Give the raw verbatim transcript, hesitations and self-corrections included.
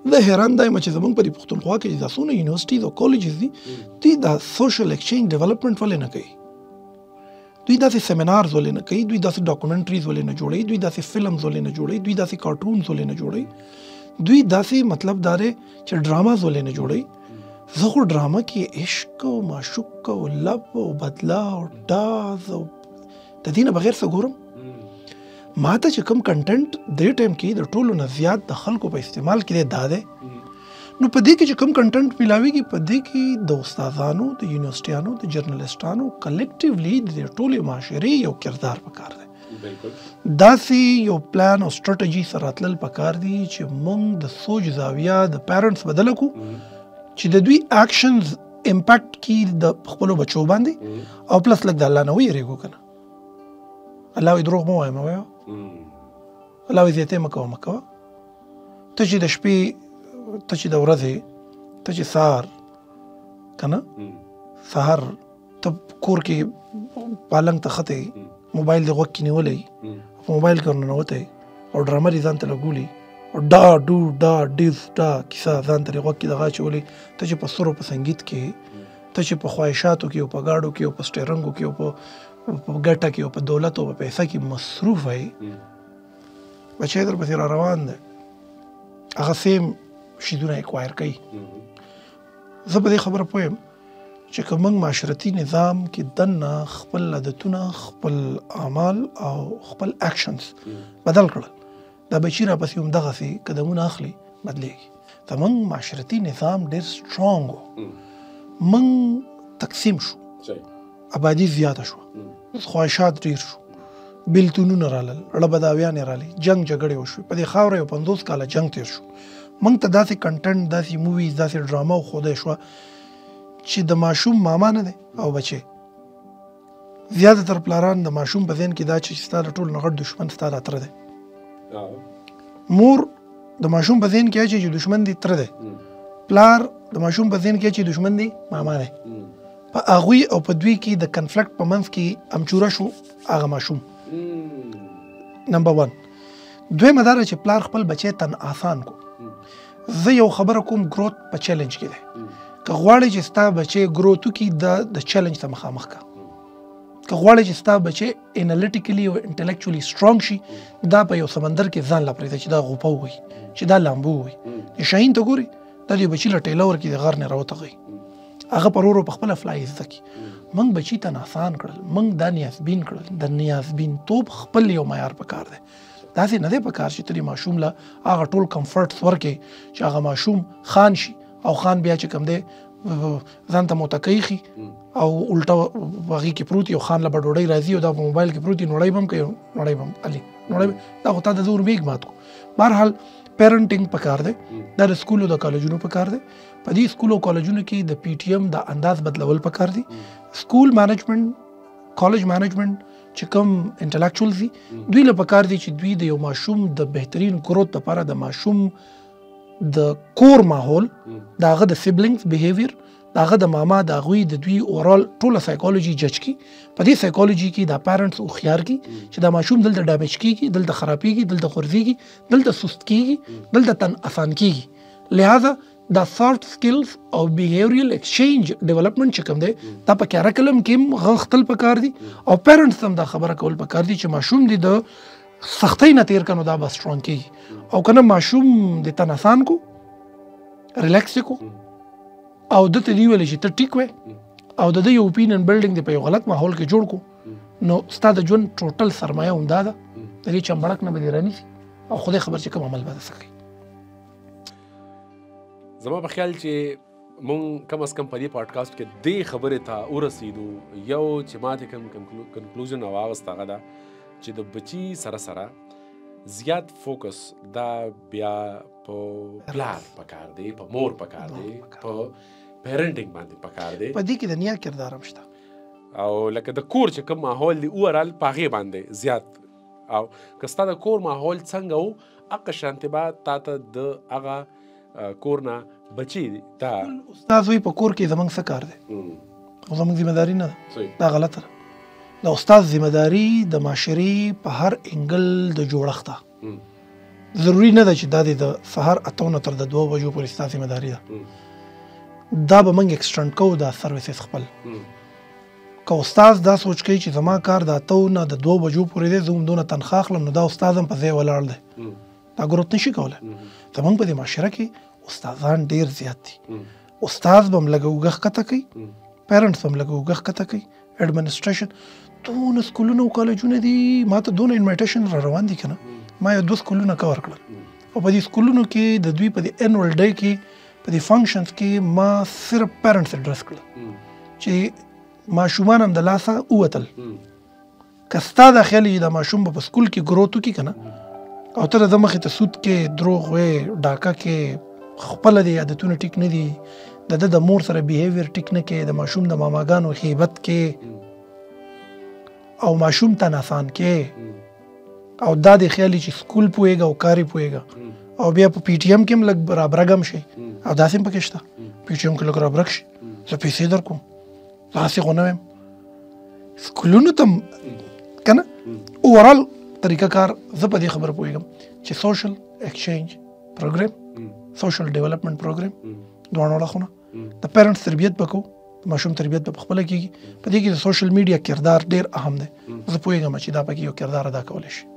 زه حیران دا یم چې زمونږ په دې پښتونخوا کې چې دا څونه یونیورسټیز او کالجز دي دوی دا سوشل ایکسچینج ډیولپمنټ ولې نه کوي؟ دوی داسې سیمینارز ولې نه کوي؟ دوی داسې ډاکومنټریز ولې نه جوړوي؟ دوی داسې فلمز ولې نه جوړوي؟ دوی داسې کارټونز ولې نه جوړوي؟ دوی داسې مطلب دا دی چې ډراماز ولې نه جوړوي؟ زه خو ډرامه کې عشق او معشوق او لب او بدلا او ډاز او د دې نه بغیر څه ګورم؟ ما ته چې کوم کنټنټ دې ټایم کې د ټولو نه زیات د خلکو په استعمال کې دی دا دی، نو په دې کې چې کوم کنټنټ میلاویږي په دې کې د استادانو د یونیورسټیانو د جرنالستانو کلیکټیولی د ټولې معاشرې یو کردار پکار دی. داسې یو پلان او سټریټجي سره تلل پکار دي چې موږ د سوچ زاویه د پیرنټس بدله کړو چې د دوی اکشنز امپیکټ کی د خپلو بچو باندې او پلس لږ د الله نه ویریږو کنه. الله وی دروغ مو وایم وایو الله وی زیاته مکو مکو ته چې د شپې ته چې د ورځې ته چې سهار کنه سهار ته کور کې پالنګ ته خته موبایل د غوږ کې نیولې په موبایل کې ننوتی او ډرامه دې ځان ته لګولي او ډا ډو ډا ډیز ډا کیسه ځان ته غوږ کې دغه چولې ته چې په سرو په سنگیت کې ته چې په خواهشاتو کې او په گاډو کې او په سټیرنګو کې او په په ګټه کې او په دولت او په پیسه کې مصروف وي بچی در پسې را روان دی هغه سیم شیدونه اکوایر کوي. زه په دې خبره پویم چې که موږ معاشرتي نظام کې دننه خپل عادتونه خپل اعمال او خپل اکشنز بدل کړل دا بچی را پسې همدغسې قدمونه اخلي بدلېږي. زموږ معاشرتي نظام ډېر سټرانګ و، موږ تقسیم شو، آبادي زیاته شو، خواهشات ډېر شو، بیلتونونه رالل، رړبداویانې رالې، جنګ جګړې وشوې، په دې خاوره یو پنځوس کاله جنګ تېر شو. موږ ته داسې کنټنټ داسې موویز داسې ډرامه وښودی شوه چې د ماشوم ماما نه دی او بچی زیاده تر پلاران د ماشوم په ذهن کې دا چې ستا د ټولو نه غټ دښمن ستا دا تره دی. مور د ماشوم په ذهن کې اچوي چې دښمن دی تره دی، پلار د ماشوم په ذهن کې اچوي دښمن دی ماما دی. په هغوی او په دوی کې د کنفلکټ په منځ کې امچوره شو هغه ماشوم. نمبر ون. دویمه دا ده چې پلار خپل بچی تن آسان کو. زه یو خبره کوم گروت په چیلنج کې دی، که غواړې چې ستا بچی گروت وکړي د د چیلنج ته مخامخ کا. که غواړې چې ستا بچی انالیټیکلی او انټلیکچولی سټرانګ شي دا په یو سمندر کې ځان لا پرېږده چې دا غوپه ووایي چې دا لامبو ووایي. د شاهین ته ګوري دا د بچي له ټیله ورکړي د غار نه راوتغوي هغه پر ورو په خپله فلای زده کړي. موږ بچي ته ناسان کړل، موږ دا نیازبین کړل. د نیازبین توب خپل یو معیار پکار دی. داسې نه دی پکار چې ته د ماشوم له هغه ټول کمفرټس ورکړې چې هغه ماشوم خان شي او خان بیا چې کوم دی ځان ته موتکی خي او الټه هغې کې پروت وي او خان له به ډوډۍ راځي او دا په موبایل کې پروت وي نوړی به هم کوي نوړی به هم علي نوړی دا خو تا د زه ورمېږ مات کو. بهرحال پیرنټینګ پکار دی، دا د سکولو د کالجونو پکار دی. په دې سکولو کالجونو کې د پی ټي ایم د انداز بدلول پکار دي. سکول مینجمنټ کالج مینجمنټ چې کوم انټلیکچوالز دي دوی له پکار دي چې دوی د یو ماشوم د بهترین ګروت لپاره د ماشوم د کور ماحول د هغه د سیبلینګز بیهیویر د هغه د ماما د هغوی د دوی اورال ټوله سایکالوجي جج کړي. په دې سایکالوجي کې دا پیرنټس هوښیار کړي چې دا ماشوم دلته ډیمیج کېږي، دلته خرابېږي، دلته غورځېږي، دلته سست کېږي، دلته تن اسان کېږي. لہذا دا سافت سکلز او بیهیوریل ایکسچینج ډیولپمنټ چې کوم دی دا په کیریکلم کې هم غختل پکار دي او پیرنټس هم دا خبره کول پکار دي چې ماشوم دی د سختۍ نه تیر کنو دا به سټرانګ کېږي. او کنه ماشوم د تن اسان کو ریلیکس کو او د ته دی ویل چې ته ټیک وې او د دې یو اوپینین بلډینګ دی په یو غلط ماحول کې جوړ کو نو ستا د ژوند ټوټل سرمایه هم دا ده د دې چمبړک نه به دې رانیسي او خدای خبر چې کوم عمل به دسه کوي. زما په خیال چې مونږ کم از کم په دې پاډکاسټ کې دې خبرې ته ورسېدو یو چې ما ته کوم کنکلوژن راواغسته هغه ده چې د بچي سره سره زیات فوکس دا بیا په پلار پکار دی، په مور پکار دی، په پیرنټینګ باندې پکار دی. په دې کې د نیا کردار هم شته او لکه د کور چې کوم ماحول دی اوورال په هغې باندې زیات او که ستا د کور ماحول څنګه و هغه شانتې به تا ته د هغه کور نه بچي دا استاد وی په کور کې زمونږ څه کار دی خو زمونږ ذمہداري نه ده، دا غلطه ده. د استاد ذمہداري د معاشرې په هر انګل د جوړښت ده. ضروري نه ده چې دا د سهار اته نه تر د دوه بجو پورې ستا ذمهداري ده. دا به موږ ایکسټنډ کوو دا سروسز خپل. که استاد دا سوچ کوي چې زما کار د اته نه د دوه بجو پورې دی، زه هم دونه تنخواه اخلم، نو دا استاد هم په ځای ولاړ دی، دا ګروت نشي کولی. زموږ په دې معاشره کې استادان ډېر زیات دي. استاد به هم لږه اوږه ښکته کوي، پیرنټس به هم لږه اوږه ښکته کوي، ایډمنسټریشن دونه سکولونه او کالجونه دي. ما ته دونه انویټیشن را روان دي که نه، ما یو دوه سکولونه کور کړل او په دې سکولونو کې د دوی په دې انول ډے کې په دې فنکشنز کې ما صرف پیرنټس اډرس کړل چې ماشومان هم د لاسه ووتل. که ستا دا خیال چې دا ماشوم به په سکول کې ګروت وکړي که نه، او ته د مخې ته سود کې، دروغ وې، ډاکه کې، خپله دې عادتونه ټیک نه دي، د ده د مور سره بیهیویر ټیک نه کې، د ماشوم د ماماګانو غیبت کې او ماشوم ته ناسان کې، او دا دې خیال چې سکول پوهېږه او کار یې پوهېږه، او بیا په پی ټي ایم کې هم لږ رابرګم شي، او داسې هم پکې شته پی ټي ایم کې لږ رابرګ شي، زه پیسې در کوم، داسې خو نه ویم. سکولونو ته که نه اوورال طریقه کار زه په دې خبره پوهېږم چې سوشل ایکسچینج پروګرام، سوشل ډیولپمنټ پروګرام، دواړه اړخونه د پیرنټس تربیت به کوو، د ماشوم تربیت به پخپله کېږي. په دې کې د سوشل میډیا کردار ډېر اهم دی. زه پوهېږم چې دا پکې یو کردار ادا کولی شي.